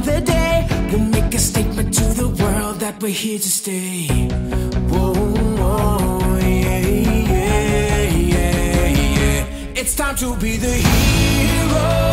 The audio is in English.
another day. We'll make a statement to the world that we're here to stay. Whoa, whoa, yeah, yeah, yeah, yeah. It's time to be the hero.